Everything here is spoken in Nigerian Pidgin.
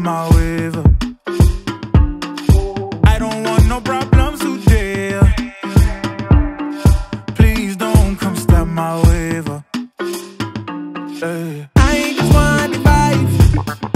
my wave up. I don't want no problems today. Please don't come stop my wave up. I ain't just want the vibe.